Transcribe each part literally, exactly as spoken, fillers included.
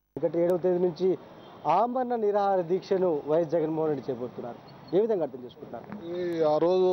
ఒకటి ఏడవ తేదీ నుంచి ఆమరణ నిరాహార దీక్షను వైఎస్ జగన్మోహన్ రెడ్డి చేపడుతున్నారు. ఏ విధంగా అర్థం చేసుకుంటున్నారు? ఈ ఆ రోజు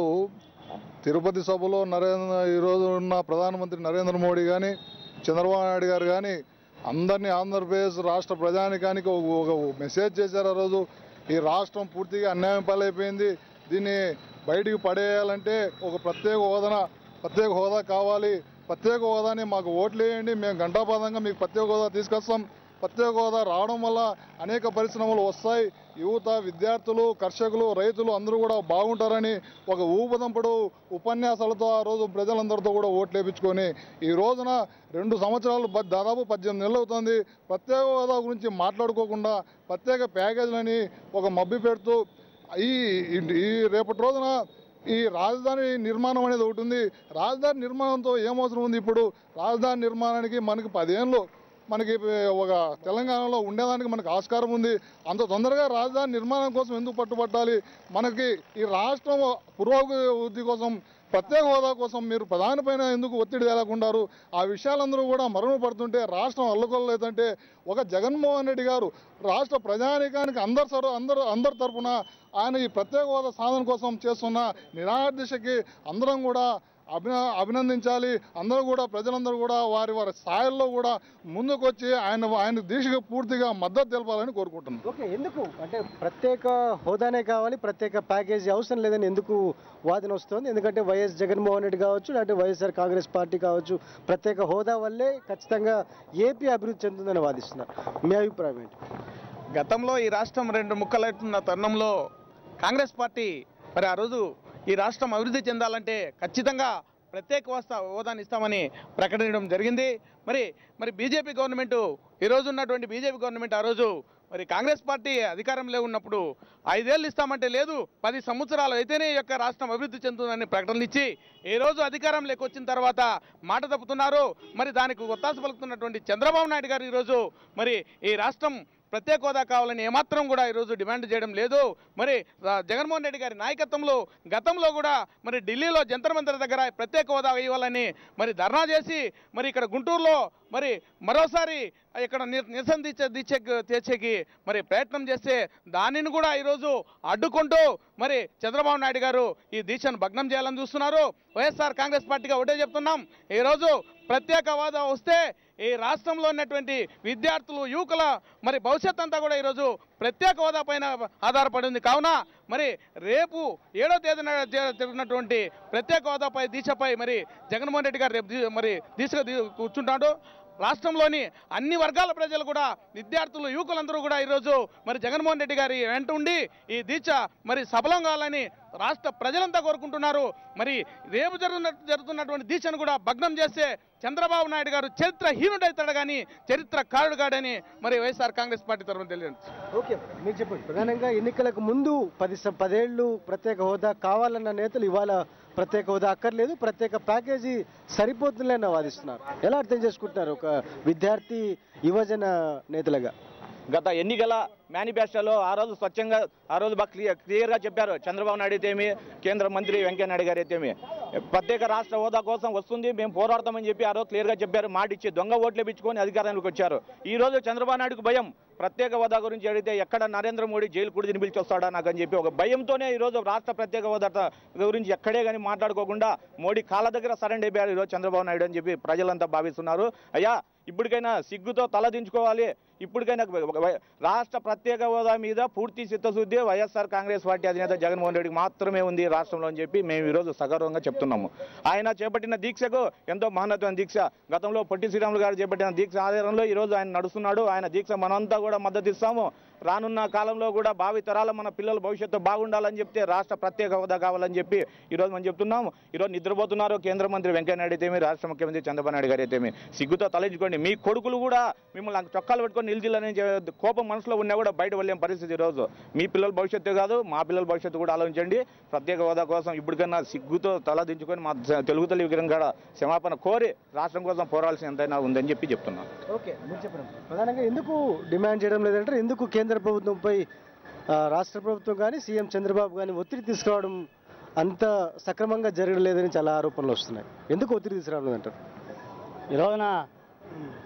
తిరుపతి సభలో నరేంద్ర ఈరోజు ఉన్న ప్రధానమంత్రి నరేంద్ర మోడీ కానీ చంద్రబాబు నాయుడు గారు కానీ అందరినీ ఆంధ్రప్రదేశ్ రాష్ట్ర ప్రజానికానికి ఒక మెసేజ్ చేశారు. ఆ రోజు ఈ రాష్ట్రం పూర్తిగా అన్యాయం పాలైపోయింది, దీన్ని బయటికి పడేయాలంటే ఒక ప్రత్యేక హోదా ప్రత్యేక హోదా కావాలి, ప్రత్యేక హోదాని మాకు ఓట్లు వేయండి, మేము గంటాపాదంగా మీకు ప్రత్యేక హోదా తీసుకొస్తాం, ప్రత్యేక హోదా రావడం వల్ల అనేక పరిశ్రమలు వస్తాయి, యువత విద్యార్థులు కర్షకులు రైతులు అందరూ కూడా బాగుంటారని ఒక ఊపదంపుడు ఉపన్యాసాలతో ఆ రోజు ప్రజలందరితో కూడా ఓట్లు వేయించుకొని ఈ రోజున రెండు సంవత్సరాలు దాదాపు పద్దెనిమిది నెలలు అవుతుంది ప్రత్యేక హోదా గురించి మాట్లాడుకోకుండా ప్రత్యేక ప్యాకేజీలని ఒక మబ్బి పెడుతూ ఈ ఈ రేపటి రోజున ఈ రాజధాని నిర్మాణం అనేది ఒకటి ఉంది. రాజధాని నిర్మాణంతో ఏమవసరం ఉంది? ఇప్పుడు రాజధాని నిర్మాణానికి మనకి పదేళ్ళు మనకి ఒక తెలంగాణలో ఉండేదానికి మనకు ఆస్కారం ఉంది. అంత తొందరగా రాజధాని నిర్మాణం కోసం ఎందుకు పట్టుబట్టాలి? మనకి ఈ రాష్ట్రం పురోగతి కోసం ప్రత్యేక హోదా కోసం మీరు ప్రధాని పైన ఎందుకు ఒత్తిడి తేలకుండారు? ఆ విషయాలందరూ కూడా మరుగున పడుతుంటే రాష్ట్రం అల్లుకొల్లలేదంటే ఒక జగన్మోహన్ రెడ్డి గారు రాష్ట్ర ప్రజానీకానికి అందరు సరు అందరూ అందరి తరఫున ఆయన ఈ ప్రత్యేక హోదా సాధన కోసం చేస్తున్న నిరాహార దీక్షకి అందరం కూడా అభిన అభినందించాలి. అందరూ కూడా ప్రజలందరూ కూడా వారి వారి స్థాయిల్లో కూడా ముందుకొచ్చి ఆయన ఆయన దీక్షకు పూర్తిగా మద్దతు తెలపాలని కోరుకుంటున్నాను. ఓకే, ఎందుకు అంటే ప్రత్యేక హోదానే కావాలి, ప్రత్యేక ప్యాకేజీ అవసరం లేదని ఎందుకు వాదన వస్తుంది? ఎందుకంటే వైఎస్ జగన్మోహన్ రెడ్డి కావచ్చు, లేదంటే వైఎస్ఆర్ కాంగ్రెస్ పార్టీ కావచ్చు, ప్రత్యేక హోదా వల్లే ఖచ్చితంగా ఏపీ అభివృద్ధి చెందుతుందని వాదిస్తున్నారు. మీ అభిప్రాయం ఏంటి? గతంలో ఈ రాష్ట్రం రెండు ముక్కలవుతున్న తరుణంలో కాంగ్రెస్ పార్టీ మరి ఆ రోజు ఈ రాష్ట్రం అభివృద్ధి చెందాలంటే ఖచ్చితంగా ప్రత్యేక హోదా హోదాని ఇస్తామని ప్రకటించడం జరిగింది. మరి మరి బీజేపీ గవర్నమెంట్ ఈరోజు ఉన్నటువంటి బీజేపీ గవర్నమెంట్ ఆ రోజు మరి కాంగ్రెస్ పార్టీ అధికారంలో ఉన్నప్పుడు ఐదేళ్ళు ఇస్తామంటే లేదు, పది సంవత్సరాలు అయితేనే ఈ యొక్క రాష్ట్రం అభివృద్ధి చెందుతుందని ప్రకటనలు ఇచ్చి ఈరోజు అధికారంలోకి వచ్చిన తర్వాత మాట తప్పుతున్నారు. మరి దానికి ఒత్తాస పలుకుతున్నటువంటి చంద్రబాబు నాయుడు గారు ఈరోజు మరి ఈ రాష్ట్రం ప్రత్యేక హోదా కావాలని ఏమాత్రం కూడా ఈరోజు డిమాండ్ చేయడం లేదు. మరి జగన్మోహన్ రెడ్డి గారి నాయకత్వంలో గతంలో కూడా మరి ఢిల్లీలో జంతర్ మంతర్ దగ్గర ప్రత్యేక హోదా ఇవ్వాలని మరి ధర్నా చేసి మరి ఇక్కడ గుంటూరులో మరి మరోసారి ఇక్కడ నిరసన దీక్ష దీక్ష తీర్చేకి మరి ప్రయత్నం చేస్తే దానిని కూడా ఈరోజు అడ్డుకుంటూ మరి చంద్రబాబు నాయుడు గారు ఈ దీక్షను భగ్నం చేయాలని చూస్తున్నారు. వైఎస్ఆర్ కాంగ్రెస్ పార్టీగా ఒకటే చెప్తున్నాం, ఈరోజు ప్రత్యేక హోదా వస్తే ఈ రాష్ట్రంలో ఉన్నటువంటి విద్యార్థులు యువకుల మరి భవిష్యత్ అంతా కూడా ఈరోజు ప్రత్యేక హోదా పైన ఆధారపడి ఉంది. కావున మరి రేపు ఏడో తేదీన జరిగినటువంటి ప్రత్యేక హోదాపై దీక్షపై మరి జగన్మోహన్ రెడ్డి గారు రేపు మరి దీక్ష కూర్చుంటాడు. రాష్ట్రంలోని అన్ని వర్గాల ప్రజలు కూడా విద్యార్థులు యువకులందరూ కూడా ఈరోజు మరి జగన్మోహన్ రెడ్డి గారి వెంట ఉండి ఈ దీక్ష మరి సఫలం కావాలని రాష్ట్ర ప్రజలంతా కోరుకుంటున్నారు. మరి రేపు జరుగుతున్న జరుగుతున్నటువంటి దీక్షను కూడా భగ్నం చేస్తే చంద్రబాబు నాయుడు గారు చరిత్రహీనుడైతాడు కానీ చరిత్రకారుడు కాడని మరి వైఎస్ఆర్ కాంగ్రెస్ పార్టీ తరఫున తెలియదు. ఓకే, మీరు చెప్పండి. ప్రధానంగా ఎన్నికలకు ముందు పది పదేళ్లు ప్రత్యేక హోదా కావాలన్న నేతలు ఇవాళ ప్రత్యేక హోదా అక్కర్లేదు, ప్రత్యేక ప్యాకేజీ సరిపోతుందని వాదిస్తున్నారు. ఎలా అర్థం చేసుకుంటున్నారు ఒక విద్యార్థి యువజన నేతలుగా? గత ఎన్నికల మేనిఫెస్టోలో ఆ రోజు స్వచ్ఛంగా ఆ రోజు బాగా క్లియర్ క్లియర్గా చెప్పారు. చంద్రబాబు నాయుడు అయితేమి కేంద్ర మంత్రి వెంకయ్య నాయుడు గారు అయితేమి ప్రత్యేక రాష్ట్ర హోదా కోసం వస్తుంది, మేము పోరాడతామని చెప్పి ఆ రోజు క్లియర్గా చెప్పారు. మాట ఇచ్చి దొంగ ఓట్లు ఇచ్చుకొని అధికారంలోకి వచ్చారు. ఈ రోజు చంద్రబాబు నాయుడుకు భయం, ప్రత్యేక హోదా గురించి అడిగితే ఎక్కడ నరేంద్ర మోడీ జైలు కూడా తినిపించి వస్తాడా నాకు అని చెప్పి ఒక భయంతోనే ఈరోజు రాష్ట్ర ప్రత్యేక హోదా గురించి ఎక్కడే కానీ మాట్లాడుకోకుండా మోడీ కాళ్ళ దగ్గర సరెండర్ అయిపోయారు ఈరోజు చంద్రబాబు నాయుడు అని చెప్పి ప్రజలంతా భావిస్తున్నారు. అయ్యా ఇప్పటికైనా సిగ్గుతో తలదించుకోవాలి. ఇప్పటికైనా రాష్ట్ర ప్రత్యేక హోదా మీద పూర్తి చిత్తశుద్ధి వైఎస్ఆర్ కాంగ్రెస్ పార్టీ అధినేత జగన్మోహన్ రెడ్డికి మాత్రమే ఉంది రాష్ట్రంలో అని చెప్పి మేము ఈరోజు సగర్వంగా చెప్తున్నాము. ఆయన చేపట్టిన దీక్షకు ఎంతో మహోన్నతమైన దీక్ష. గతంలో పొట్టి శ్రీరాములు గారు చేపట్టిన దీక్ష ఆధారంలో ఈరోజు ఆయన నడుస్తున్నాడు. ఆయన దీక్ష మనంతా కూడా మద్దతు ఇస్తాము. రానున్న కాలంలో కూడా భావి తరాల మన పిల్లల భవిష్యత్తు బాగుండాలని చెప్తే రాష్ట్ర ప్రత్యేక హోదా కావాలని చెప్పి ఈరోజు మనం చెప్తున్నాము. ఈరోజు నిద్రపోతున్నారు కేంద్ర మంత్రి వెంకయ్య నాయుడు అయితేమి, రాష్ట్ర ముఖ్యమంత్రి చంద్రబాబు నాయుడు గారు అయితేమి. సిగ్గుతో తలెంచుకోండి. మీ కొడుకులు కూడా మిమ్మల్ని చొక్కాలు పెట్టుకొని నిలిచిల్లని కోపం మనసులో ఉన్నా కూడా బయట వెళ్ళే పరిస్థితి ఈరోజు. మీ పిల్లల భవిష్యత్తు కాదు, మా పిల్లల భవిష్యత్తు కూడా ఆలోచించండి. ప్రత్యేక హోదా కోసం ఇప్పటికన్నా సిగ్గుతో తల దించుకొని మా తెలుగు తల్లి విగ్రహం కూడా క్షమాపణ కోరి రాష్ట్రం కోసం పోరాల్సిన ఎంతైనా ఉందని చెప్పి చెప్తున్నాను. ఓకే, మీరు చెప్పండి. ప్రధానంగా ఎందుకు డిమాండ్ చేయడం లేదంటే ఎందుకు కేంద్ర ప్రభుత్వంపై రాష్ట్ర ప్రభుత్వం కానీ సీఎం చంద్రబాబు కానీ ఒత్తిడి తీసుకురావడం అంత సక్రమంగా జరగలేదని చాలా ఆరోపణలు వస్తున్నాయి. ఎందుకు ఒత్తిడి తీసుకురావడం అంటారు? ఈ రోజున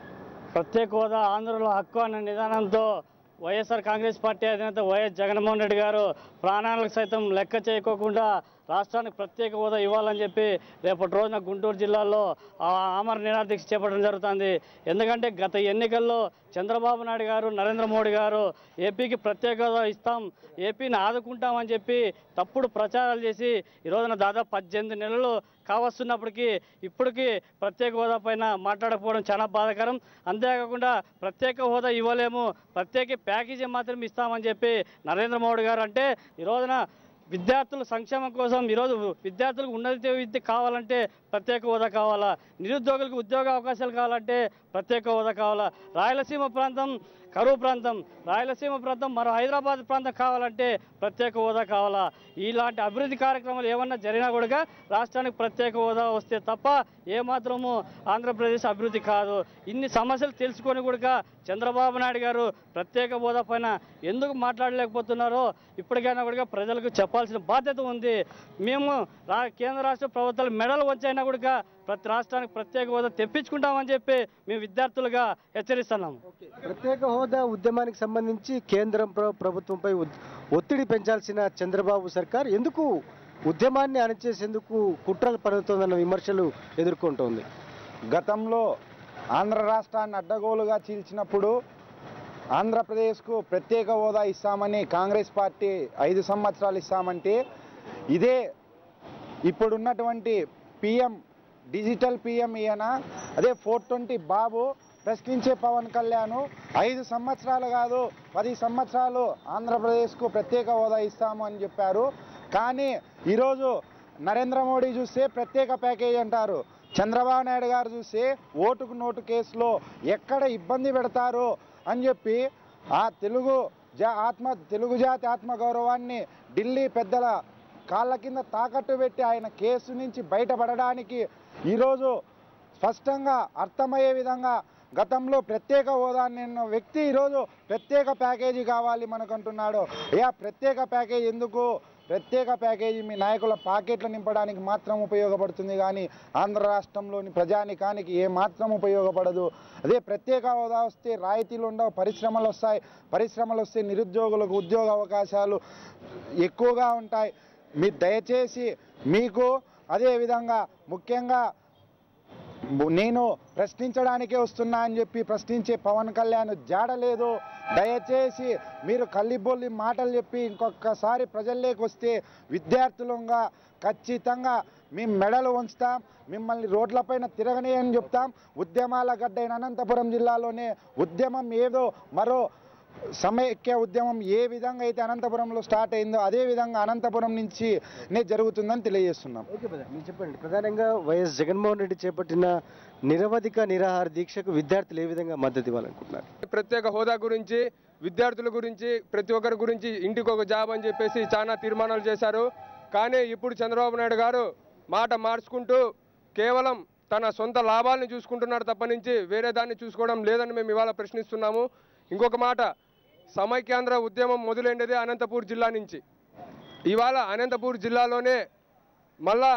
ప్రత్యేక హోదా ఆంధ్రలో హక్కు అనే నిదానంతో వైఎస్ఆర్ కాంగ్రెస్ పార్టీ అధినేత వైఎస్ జగన్మోహన్ రెడ్డి గారు ప్రాణాలకు సైతం లెక్క చేయకోకుండా రాష్ట్రానికి ప్రత్యేక హోదా ఇవ్వాలని చెప్పి రేపటి రోజున గుంటూరు జిల్లాలో ఆమర నిరాదీక్ష చేపట్టడం జరుగుతుంది. ఎందుకంటే గత ఎన్నికల్లో చంద్రబాబు నాయుడు గారు నరేంద్ర మోడీ గారు ఏపీకి ప్రత్యేక హోదా ఇస్తాం, ఏపీని ఆదుకుంటామని చెప్పి తప్పుడు ప్రచారాలు చేసి ఈ రోజున దాదాపు పద్దెనిమిది నెలలు కావస్తున్నప్పటికీ ఇప్పటికీ ప్రత్యేక హోదా పైన మాట్లాడకపోవడం చాలా బాధాకరం. అంతేకాకుండా ప్రత్యేక హోదా ఇవ్వలేము, ప్రత్యేక ప్యాకేజీ మాత్రం ఇస్తామని చెప్పి నరేంద్ర మోడీ గారు అంటే ఈ రోజున విద్యార్థుల సంక్షేమం కోసం ఈరోజు విద్యార్థులకు ఉన్నత విద్య కావాలంటే ప్రత్యేక హోదా కావాలా, నిరుద్యోగులకు ఉద్యోగ అవకాశాలు కావాలంటే ప్రత్యేక హోదా కావాలా, రాయలసీమ ప్రాంతం కరువు ప్రాంతం, రాయలసీమ ప్రాంతం మరో హైదరాబాద్ ప్రాంతం కావాలంటే ప్రత్యేక హోదా కావాలా. ఇలాంటి అభివృద్ధి కార్యక్రమాలు ఏమన్నా జరిగినా కూడా రాష్ట్రానికి ప్రత్యేక హోదా వస్తే తప్ప ఏమాత్రము ఆంధ్రప్రదేశ్ అభివృద్ధి కాదు. ఇన్ని సమస్యలు తెలుసుకొని కూడా చంద్రబాబు నాయుడు గారు ప్రత్యేక హోదా పైన ఎందుకు మాట్లాడలేకపోతున్నారో ఇప్పటికైనా కూడా ప్రజలకు చెప్పాల్సిన బాధ్యత ఉంది. మేము రా కేంద్ర రాష్ట్ర ప్రభుత్వాలు మెడలు వంచైనా కూడా ప్రతి రాష్ట్రానికి ప్రత్యేక హోదా తెప్పించుకుంటామని చెప్పి మేము విద్యార్థులుగా హెచ్చరిస్తున్నాము. ప్రత్యేక హోదా ఉద్యమానికి సంబంధించి కేంద్రం ప్రభుత్వంపై ఒత్తిడి పెంచాల్సిన చంద్రబాబు సర్కార్ ఎందుకు ఉద్యమాన్ని అణచేసేందుకు కుట్రలు పన్నుతోందన్న విమర్శలు ఎదుర్కొంటోంది. గతంలో ఆంధ్ర రాష్ట్రాన్ని అడ్డగోలుగా చీల్చినప్పుడు ఆంధ్రప్రదేశ్కు ప్రత్యేక హోదా ఇస్తామని కాంగ్రెస్ పార్టీ ఐదు సంవత్సరాలు ఇస్తామంటే ఇదే ఇప్పుడున్నటువంటి పిఎం డిజిటల్ పిఎం ఈయన అదే ఫోర్ ట్వంటీ బాబు ప్రశ్నించే పవన్ కళ్యాణ్ ఐదు సంవత్సరాలు కాదు పది సంవత్సరాలు ఆంధ్రప్రదేశ్కు ప్రత్యేక హోదా ఇస్తాము అని చెప్పారు. కానీ ఈరోజు నరేంద్ర మోడీ చూస్తే ప్రత్యేక ప్యాకేజ్ అంటారు, చంద్రబాబు నాయుడు గారు చూస్తే ఓటుకు నోటు కేసులో ఎక్కడ ఇబ్బంది పెడతారు అని చెప్పి ఆ తెలుగు జా ఆత్మ తెలుగు జాతి ఆత్మగౌరవాన్ని ఢిల్లీ పెద్దల కాళ్ళ కింద తాకట్టు పెట్టి ఆయన కేసు నుంచి బయటపడడానికి ఈరోజు స్పష్టంగా అర్థమయ్యే విధంగా గతంలో ప్రత్యేక హోదా నిన్న వ్యక్తి ఈరోజు ప్రత్యేక ప్యాకేజీ కావాలి మనకంటున్నాడు. అయ్యా ప్రత్యేక ప్యాకేజీ ఎందుకు? ప్రత్యేక ప్యాకేజీ మీ నాయకుల పాకెట్లు నింపడానికి మాత్రం ఉపయోగపడుతుంది కానీ ఆంధ్ర రాష్ట్రంలోని ప్రజానికానికి ఏ మాత్రం ఉపయోగపడదు. అదే ప్రత్యేక హోదా వస్తే రాయితీలు ఉండవు, పరిశ్రమలు వస్తాయి, పరిశ్రమలు వస్తే నిరుద్యోగులకు ఉద్యోగ అవకాశాలు ఎక్కువగా ఉంటాయి. మీ దయచేసి మీకు అదేవిధంగా ముఖ్యంగా నేను ప్రశ్నించడానికే వస్తున్నా అని చెప్పి ప్రశ్నించే పవన్ కళ్యాణ్ జాడలేదు. దయచేసి మీరు కల్లిబొల్లి మాటలు చెప్పి ఇంకొకసారి ప్రజల్లోకి వస్తే విద్యార్థులంగా ఖచ్చితంగా మేము మెడలు ఉంచుతాం, మిమ్మల్ని రోడ్లపైన తిరగనేయని చెప్తాం. ఉద్యమాల గడ్డైన అనంతపురం జిల్లాలోనే ఉద్యమం ఏదో మరో సమైక్య ఉద్యమం ఏ విధంగా అయితే అనంతపురంలో స్టార్ట్ అయిందో అదే విధంగా అనంతపురం నుంచి నే జరుగుతుందని తెలియజేస్తున్నాం. ఓకే బ్రదర్, మీరు చెప్పండి. ప్రధానంగా వైఎస్ జగన్మోహన్ రెడ్డి చేపట్టిన నిరవధిక నిరాహార దీక్షకు విద్యార్థులు ఏ విధంగా మద్దతు ఇవ్వాలనుకుంటున్నారు? ప్రత్యేక హోదా గురించి, విద్యార్థుల గురించి, ప్రతి ఒక్కరి గురించి ఇంటికి ఒక జాబ్ అని చెప్పేసి చాలా తీర్మానాలు చేశారు. కానీ ఇప్పుడు చంద్రబాబు నాయుడు గారు మాట మార్చుకుంటూ కేవలం తన సొంత లాభాలను చూసుకుంటున్నారు తప్ప నుంచి వేరే దాన్ని చూసుకోవడం లేదని మేము ఇవాళ ప్రశ్నిస్తున్నాము. ఇంకొక మాట, సమైక్యాంధ్ర ఉద్యమం మొదలైనదే అనంతపూర్ జిల్లా నుంచి. ఇవాళ అనంతపూర్ జిల్లాలోనే మళ్ళా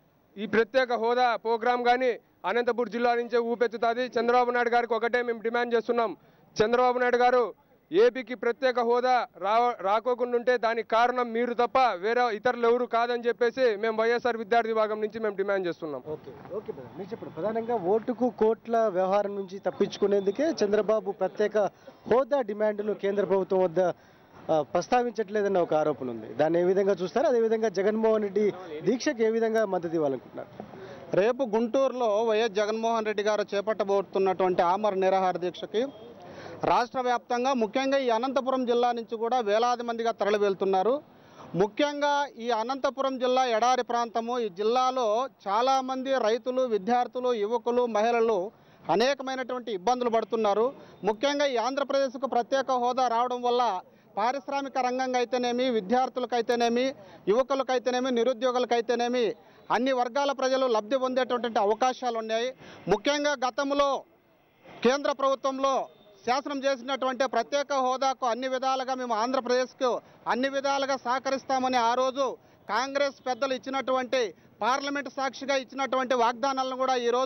ఈ ప్రత్యేక హోదా ప్రోగ్రాం కానీ అనంతపూర్ జిల్లా నుంచే ఊపెత్తుతుంది. చంద్రబాబు నాయుడు గారికి ఒకటే మేము డిమాండ్ చేస్తున్నాం, చంద్రబాబు నాయుడు గారు ఏపీకి ప్రత్యేక హోదా రా రాకోకుండా ఉంటే దానికి కారణం మీరు తప్ప వేరే ఇతరులు ఎవరు కాదని చెప్పేసి మేము వైఎస్ఆర్ విద్యార్థి విభాగం నుంచి మేము డిమాండ్ చేస్తున్నాం. ఓకే ఓకే బ్రదర్, మీరు చెప్పండి. ప్రధానంగా ఓటుకు కోట్ల వ్యవహారం నుంచి తప్పించుకునేందుకే చంద్రబాబు ప్రత్యేక హోదా డిమాండ్ను కేంద్ర ప్రభుత్వం వద్ద ప్రస్తావించట్లేదన్న ఒక ఆరోపణ ఉంది. దాన్ని ఏ విధంగా చూస్తారు? అదేవిధంగా జగన్మోహన్ రెడ్డి దీక్షకు ఏ విధంగా మద్దతు ఇవ్వాలనుకుంటున్నారు? రేపు గుంటూరులో వైఎస్ జగన్మోహన్ రెడ్డి గారు చేపట్టబోతున్నటువంటి ఆమర నిరాహార దీక్షకి రాష్ట్ర వ్యాప్తంగా ముఖ్యంగా ఈ అనంతపురం జిల్లా నుంచి కూడా వేలాది మందిగా తరలి వెళ్తున్నారు. ముఖ్యంగా ఈ అనంతపురం జిల్లా ఎడారి ప్రాంతము. ఈ జిల్లాలో చాలామంది రైతులు, విద్యార్థులు, యువకులు, మహిళలు అనేకమైనటువంటి ఇబ్బందులు పడుతున్నారు. ముఖ్యంగా ఈ ఆంధ్రప్రదేశ్కు ప్రత్యేక హోదా రావడం వల్ల పారిశ్రామిక రంగంగా అయితేనేమి, విద్యార్థులకైతేనేమి, యువకులకైతేనేమి, నిరుద్యోగులకైతేనేమి అన్ని వర్గాల ప్రజలు లబ్ధి పొందేటటువంటి అవకాశాలు ఉన్నాయి. ముఖ్యంగా గతంలో కేంద్ర ప్రభుత్వంలో శాసనం చేసినటువంటి ప్రత్యేక హోదాకు అన్ని విధాలుగా మేము ఆంధ్రప్రదేశ్కు అన్ని విధాలుగా సహకరిస్తామని ఆ రోజు కాంగ్రెస్ పెద్దలు ఇచ్చినటువంటి పార్లమెంటు సాక్షిగా ఇచ్చినటువంటి వాగ్దానాలను కూడా ఈరోజు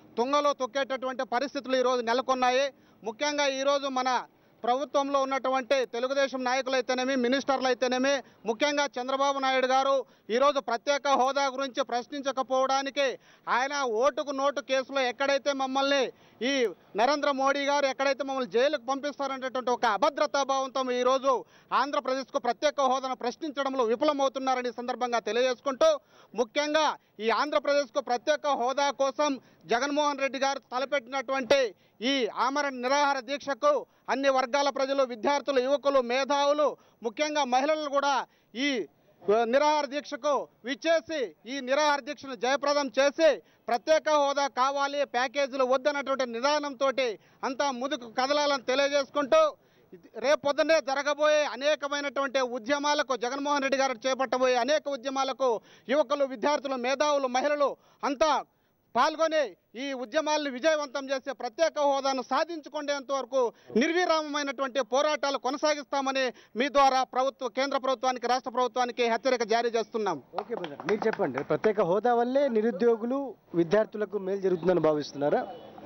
తుంగలో తొక్కేటటువంటి పరిస్థితులు ఈరోజు నెలకొన్నాయి. ముఖ్యంగా ఈరోజు మన ప్రభుత్వంలో ఉన్నటువంటి తెలుగుదేశం నాయకులైతేనేమి, మినిస్టర్లు అయితేనేమి, ముఖ్యంగా చంద్రబాబు నాయుడు గారు ఈరోజు ప్రత్యేక హోదా గురించి ప్రశ్నించకపోవడానికి ఆయన ఓటుకు నోటు కేసులో ఎక్కడైతే మమ్మల్ని ఈ నరేంద్ర మోడీ గారు ఎక్కడైతే మమ్మల్ని జైలుకు పంపిస్తారనేటువంటి ఒక అభద్రతాభావంతో ఈరోజు ఆంధ్రప్రదేశ్కు ప్రత్యేక హోదాను ప్రశ్నించడంలో విఫలమవుతున్నారని సందర్భంగా తెలియజేసుకుంటూ, ముఖ్యంగా ఈ ఆంధ్రప్రదేశ్కు ప్రత్యేక హోదా కోసం జగన్మోహన్ రెడ్డి గారు తలపెట్టినటువంటి ఈ ఆమరణ నిరాహార దీక్షకు అన్ని వర్గాల ప్రజలు, విద్యార్థులు, యువకులు, మేధావులు, ముఖ్యంగా మహిళలు కూడా ఈ నిరాహార దీక్షకు విచ్చేసి ఈ నిరాహార దీక్షను జయప్రదం చేసి ప్రత్యేక హోదా కావాలి, ప్యాకేజీలు వద్దన్నటువంటి నిదానంతో అంతా ముందుకు కదలాలని తెలియజేసుకుంటూ, రేపు పొద్దున్నే జరగబోయే అనేకమైనటువంటి ఉద్యమాలకు, జగన్మోహన్ రెడ్డి గారు చేపట్టబోయే అనేక ఉద్యమాలకు యువకులు, విద్యార్థులు, మేధావులు, మహిళలు అంతా పాల్గొని ఈ ఉద్యమాలను విజయవంతం చేసే ప్రత్యేక హోదాను సాధించుకునేంత వరకు నిర్విరామమైనటువంటి పోరాటాలు కొనసాగిస్తామని మీ ద్వారా ప్రభుత్వ కేంద్ర ప్రభుత్వానికి, రాష్ట్ర ప్రభుత్వానికి హెచ్చరిక జారీ చేస్తున్నాం. ఓకే బ్రదర్, మీరు చెప్పండి, ప్రత్యేక హోదా వల్లే నిరుద్యోగులు, విద్యార్థులకు మేలు జరుగుతుందని భావిస్తున్నారా?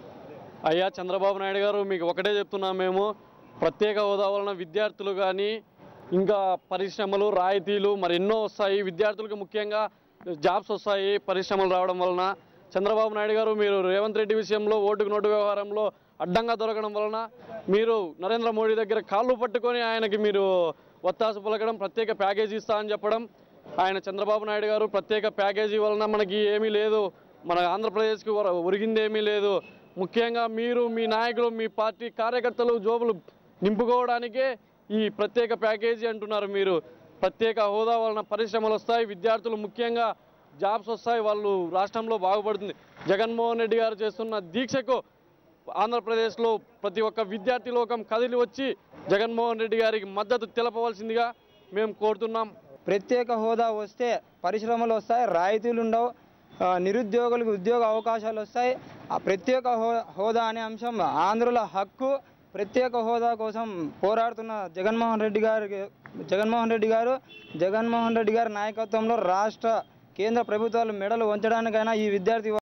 అయ్యా చంద్రబాబు నాయుడు గారు, మీకు ఒకటే చెప్తున్నాం మేము, ప్రత్యేక హోదా వలన విద్యార్థులు కానీ ఇంకా పరిశ్రమలు, రాయితీలు మరి ఎన్నో వస్తాయి. విద్యార్థులకు ముఖ్యంగా జాబ్స్ వస్తాయి పరిశ్రమలు రావడం వలన. చంద్రబాబు నాయుడు గారు, మీరు రేవంత్ రెడ్డి విషయంలో ఓటుకు నోటు వ్యవహారంలో అడ్డంగా దొరకడం వలన మీరు నరేంద్ర మోడీ దగ్గర కాళ్ళు పట్టుకొని ఆయనకి మీరు ఒత్తాసు పలకడం, ప్రత్యేక ప్యాకేజీ ఇస్తా అని చెప్పడం. ఆయన చంద్రబాబు నాయుడు గారు ప్రత్యేక ప్యాకేజీ వలన మనకి ఏమీ లేదు, మన ఆంధ్రప్రదేశ్కి ఒరిగింది ఏమీ లేదు. ముఖ్యంగా మీరు, మీ నాయకులు, మీ పార్టీ కార్యకర్తలు జోబులు నింపుకోవడానికే ఈ ప్రత్యేక ప్యాకేజీ అంటున్నారు. మీరు ప్రత్యేక హోదా వలన పరిశ్రమలు వస్తాయి, విద్యార్థులు ముఖ్యంగా జాబ్స్ వస్తాయి, వాళ్ళు రాష్ట్రంలో బాగుపడుతుంది. జగన్మోహన్ రెడ్డి గారు చేస్తున్న దీక్షకు ఆంధ్రప్రదేశ్లో ప్రతి ఒక్క విద్యార్థి లోకం కదిలి వచ్చి జగన్మోహన్ రెడ్డి గారికి మద్దతు తెలపవలసిందిగా మేము కోరుతున్నాం. ప్రత్యేక హోదా వస్తే పరిశ్రమలు వస్తాయి, రాయితీలు ఉండవు, నిరుద్యోగులకు ఉద్యోగ అవకాశాలు వస్తాయి. ఆ ప్రత్యేక హోదా అనే అంశం ఆంధ్రుల హక్కు. ప్రత్యేక హోదా కోసం పోరాడుతున్న జగన్మోహన్ రెడ్డి గారికి జగన్మోహన్ రెడ్డి గారు జగన్మోహన్ రెడ్డి గారి నాయకత్వంలో రాష్ట్ర, కేంద్ర ప్రభుత్వాలు మెడలు వంచడానికైనా ఈ విద్యార్థి